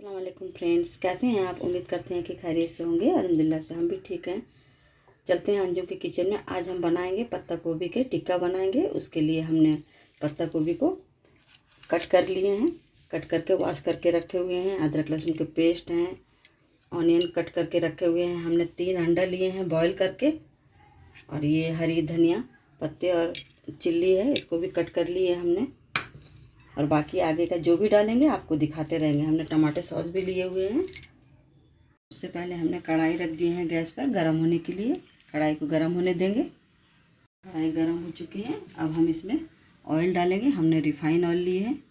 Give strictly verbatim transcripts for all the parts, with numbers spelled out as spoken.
अस्सलाम वालेकुम फ्रेंड्स, कैसे हैं आप। उम्मीद करते हैं कि खैरियत से होंगे और अल्हम्दुलिल्लाह से हम भी ठीक हैं। चलते हैं अंजुम के किचन में। आज हम बनाएंगे पत्ता गोभी के टिक्का बनाएंगे। उसके लिए हमने पत्ता गोभी को कट कर लिए हैं, कट करके वॉश करके रखे हुए हैं। अदरक लहसुन के पेस्ट हैं, ऑनियन कट करके रखे हुए हैं। हमने तीन अंडा लिए हैं बॉईल करके, और ये हरी धनिया पत्ते और चिल्ली है, इसको भी कट कर लिए हमने। और बाकी आगे का जो भी डालेंगे आपको दिखाते रहेंगे। हमने टमाटर सॉस भी लिए हुए हैं। उससे पहले हमने कढ़ाई रख दी है गैस पर गर्म होने के लिए। कढ़ाई को गर्म होने देंगे। कढ़ाई गर्म हो चुकी है। अब हम इसमें ऑयल डालेंगे। हमने रिफाइन ऑयल लिए है।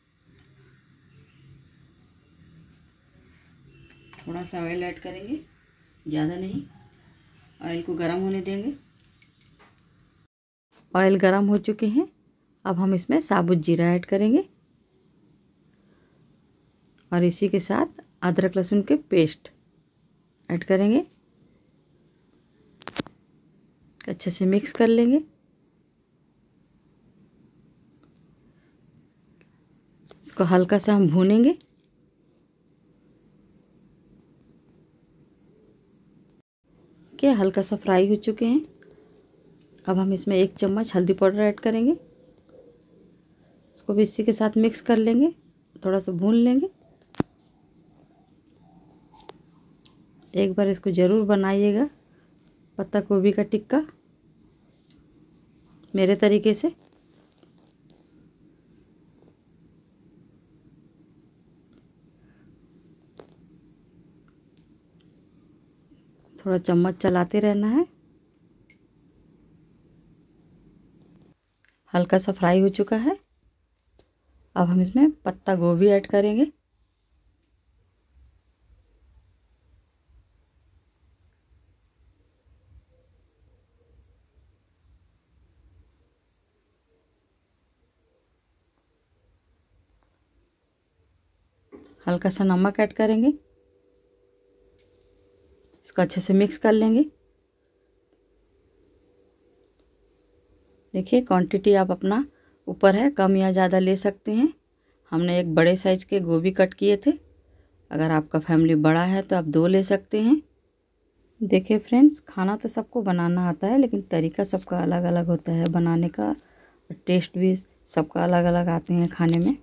थोड़ा सा ऑयल ऐड करेंगे, ज़्यादा नहीं। ऑयल को गर्म होने देंगे। ऑयल गर्म हो चुके हैं। अब हम इसमें साबुत जीरा ऐड करेंगे और इसी के साथ अदरक लहसुन के पेस्ट ऐड करेंगे। अच्छे से मिक्स कर लेंगे। इसको हल्का सा हम भूनेंगे। के हल्का सा फ्राई हो चुके हैं। अब हम इसमें एक चम्मच हल्दी पाउडर ऐड करेंगे। इसको भी इसी के साथ मिक्स कर लेंगे, थोड़ा सा भून लेंगे। एक बार इसको ज़रूर बनाइएगा पत्ता गोभी का टिक्का मेरे तरीके से। थोड़ा चम्मच चलाते रहना है। हल्का सा फ्राई हो चुका है। अब हम इसमें पत्ता गोभी ऐड करेंगे। हल्का सा नमक ऐड करेंगे। इसको अच्छे से मिक्स कर लेंगे। देखिए क्वांटिटी आप अपना ऊपर है, कम या ज़्यादा ले सकते हैं। हमने एक बड़े साइज के गोभी कट किए थे। अगर आपका फैमिली बड़ा है तो आप दो ले सकते हैं। देखिए फ्रेंड्स, खाना तो सबको बनाना आता है, लेकिन तरीका सबका अलग अलग होता है बनाने का। टेस्ट भी सबका अलग अलग आते हैं खाने में।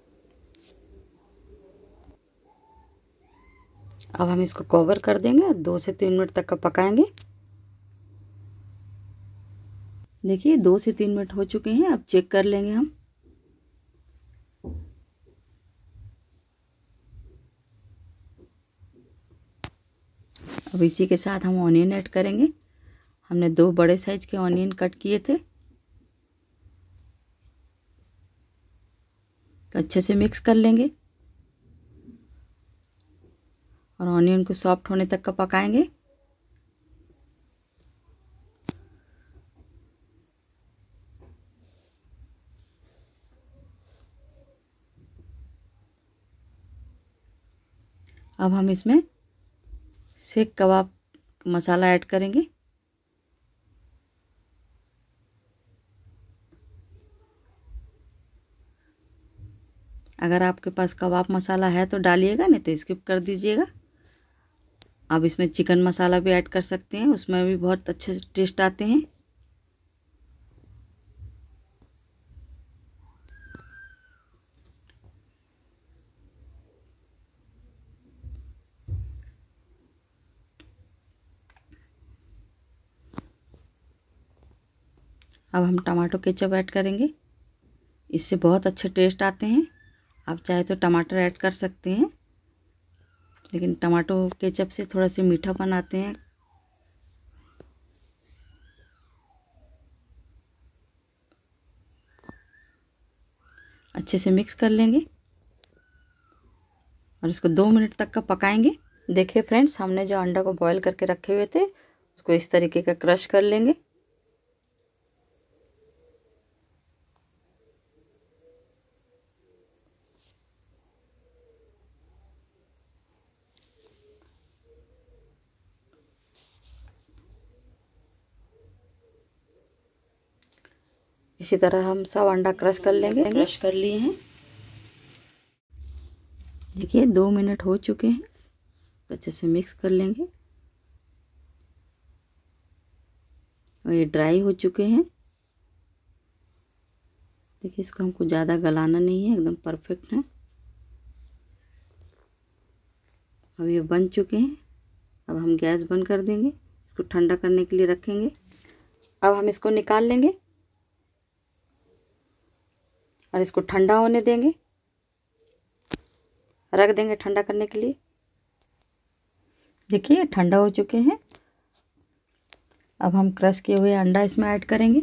अब हम इसको कवर कर देंगे, दो से तीन मिनट तक का पकाएंगे। देखिए दो से तीन मिनट हो चुके हैं। अब चेक कर लेंगे हम। अब इसी के साथ हम ऑनियन ऐड करेंगे। हमने दो बड़े साइज के ऑनियन कट किए थे। तो अच्छे से मिक्स कर लेंगे और ऑनियन को सॉफ्ट होने तक का पकाएंगे। अब हम इसमें सीख कबाब मसाला ऐड करेंगे। अगर आपके पास कबाब मसाला है तो डालिएगा, नहीं तो स्किप कर दीजिएगा। अब इसमें चिकन मसाला भी ऐड कर सकते हैं, उसमें भी बहुत अच्छे टेस्ट आते हैं। अब हम टमाटो केचप ऐड करेंगे। इससे बहुत अच्छे टेस्ट आते हैं। आप चाहे तो टमाटर ऐड कर सकते हैं, लेकिन टमाटो केचप से थोड़ा सा मीठापन आते हैं। अच्छे से मिक्स कर लेंगे और इसको दो मिनट तक का पकाएंगे। देखिए फ्रेंड्स, हमने जो अंडा को बॉईल करके रखे हुए थे उसको इस तरीके का क्रश कर लेंगे। इसी तरह हम सब अंडा क्रश कर लेंगे। क्रश कर लिए हैं। देखिए दो मिनट हो चुके हैं, तो अच्छे से मिक्स कर लेंगे। और ये ड्राई हो चुके हैं। देखिए इसको हमको ज़्यादा गलाना नहीं है, एकदम परफेक्ट है। अब ये बन चुके हैं। अब हम गैस बंद कर देंगे, इसको ठंडा करने के लिए रखेंगे। अब हम इसको निकाल लेंगे और इसको ठंडा होने देंगे, रख देंगे ठंडा करने के लिए। देखिए ठंडा हो चुके हैं। अब हम क्रश किए हुए अंडा इसमें ऐड करेंगे।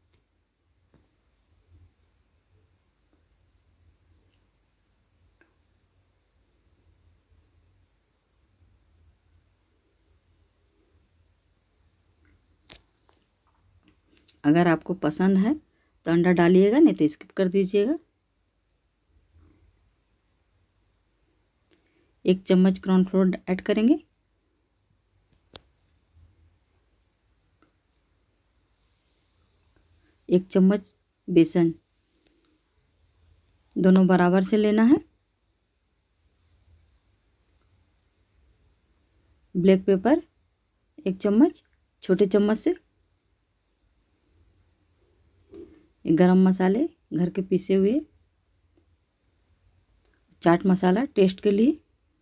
अगर आपको पसंद है तो अंडा डालिएगा, नहीं तो स्किप कर दीजिएगा। एक चम्मच कॉर्नफ्लोर ऐड करेंगे। एक चम्मच बेसन, दोनों बराबर से लेना है। ब्लैक पेपर एक चम्मच, छोटे चम्मच से। गरम मसाले घर के पीसे हुए। चाट मसाला टेस्ट के लिए।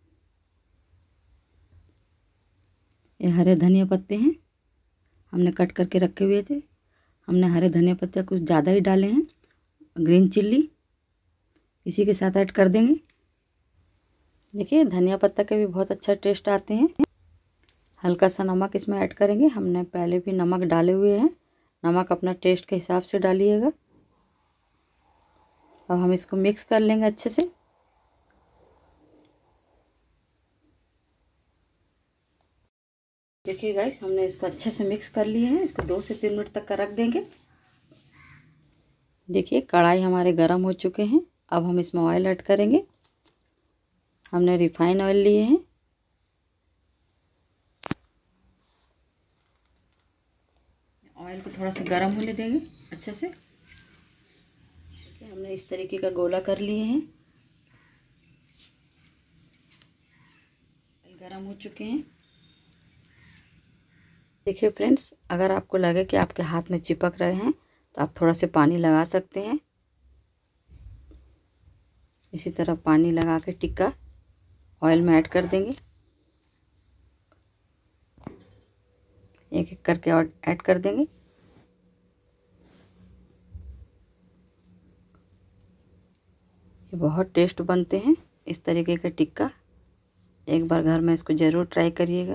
ये हरे धनिया पत्ते हैं, हमने कट करके रखे हुए थे। हमने हरे धनिया पत्ते कुछ ज़्यादा ही डाले हैं। ग्रीन चिल्ली इसी के साथ ऐड कर देंगे। देखिए धनिया पत्ता के भी बहुत अच्छा टेस्ट आते हैं। हल्का सा नमक इसमें ऐड करेंगे, हमने पहले भी नमक डाले हुए हैं। नमक अपना टेस्ट के हिसाब से डालिएगा। अब हम इसको मिक्स कर लेंगे अच्छे से। देखिए गाइस हमने इसको अच्छे से मिक्स कर लिए हैं। इसको दो से तीन मिनट तक का रख देंगे। देखिए कढ़ाई हमारे गर्म हो चुके हैं। अब हम इसमें ऑयल ऐड करेंगे। हमने रिफाइन ऑयल लिए हैं। ऑयल को थोड़ा सा गर्म होने देंगे अच्छे से। देखिए हमने इस तरीके का गोला कर लिए हैं। गर्म हो चुके हैं। देखिए फ्रेंड्स, अगर आपको लगे कि आपके हाथ में चिपक रहे हैं तो आप थोड़ा से पानी लगा सकते हैं। इसी तरह पानी लगा के टिक्का ऑयल में ऐड कर देंगे। एक एक करके और ऐड कर देंगे। ये बहुत टेस्ट बनते हैं इस तरीके का टिक्का। एक बार घर में इसको ज़रूर ट्राई करिएगा।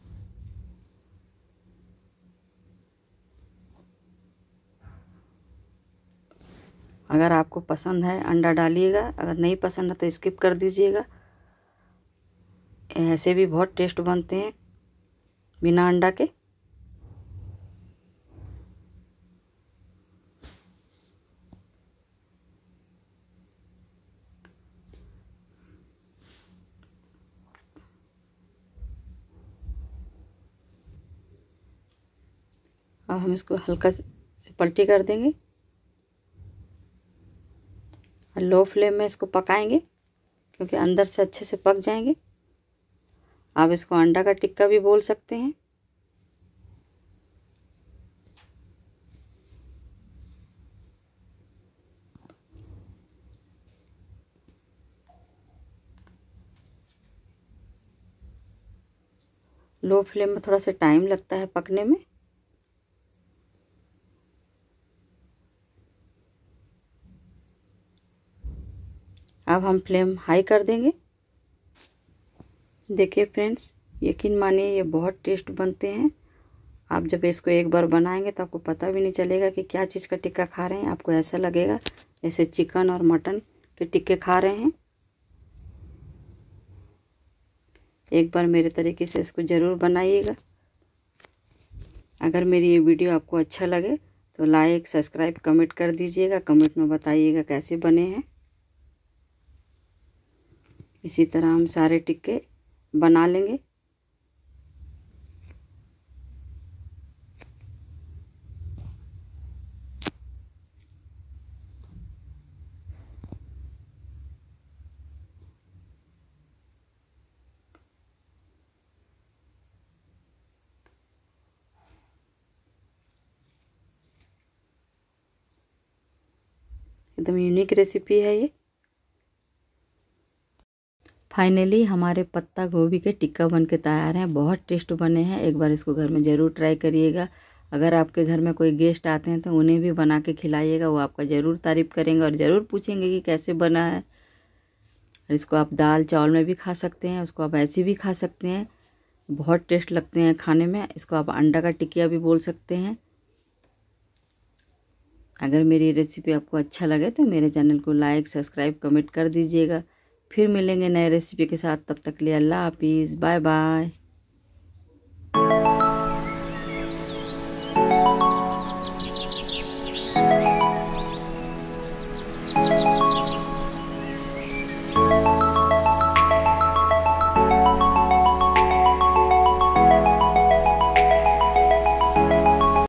अगर आपको पसंद है अंडा डालिएगा, अगर नहीं पसंद है तो स्किप कर दीजिएगा। ऐसे भी बहुत टेस्ट बनते हैं बिना अंडा के। अब हम इसको हल्का से पलटी कर देंगे और लो फ्लेम में इसको पकाएंगे, क्योंकि अंदर से अच्छे से पक जाएंगे। आप इसको अंडा का टिक्का भी बोल सकते हैं। लो फ्लेम में थोड़ा सा टाइम लगता है पकने में। अब हम फ्लेम हाई कर देंगे। देखिए फ्रेंड्स, यकीन मानिए ये बहुत टेस्ट बनते हैं। आप जब इसको एक बार बनाएंगे तो आपको पता भी नहीं चलेगा कि क्या चीज़ का टिक्का खा रहे हैं। आपको ऐसा लगेगा जैसे चिकन और मटन के टिक्के खा रहे हैं। एक बार मेरे तरीके से इसको ज़रूर बनाइएगा। अगर मेरी ये वीडियो आपको अच्छा लगे तो लाइक सब्सक्राइब कमेंट कर दीजिएगा। कमेंट में बताइएगा कैसे बने हैं। इसी तरह हम सारे टिक्के बना लेंगे। एकदम यूनिक रेसिपी है ये। फाइनली हमारे पत्ता गोभी के टिक्का बन के तैयार हैं। बहुत टेस्ट बने हैं, एक बार इसको घर में ज़रूर ट्राई करिएगा। अगर आपके घर में कोई गेस्ट आते हैं तो उन्हें भी बना के खिलाइएगा, वो आपका ज़रूर तारीफ़ करेंगे और ज़रूर पूछेंगे कि कैसे बना है। और इसको आप दाल चावल में भी खा सकते हैं, उसको आप ऐसे भी खा सकते हैं, बहुत टेस्ट लगते हैं खाने में। इसको आप अंडा का टिकिया भी बोल सकते हैं। अगर मेरी रेसिपी आपको अच्छा लगे तो मेरे चैनल को लाइक सब्सक्राइब कमेंट कर दीजिएगा। फिर मिलेंगे नए रेसिपी के साथ, तब तक के लिए अल्लाह हाफिज़, बाय बाय।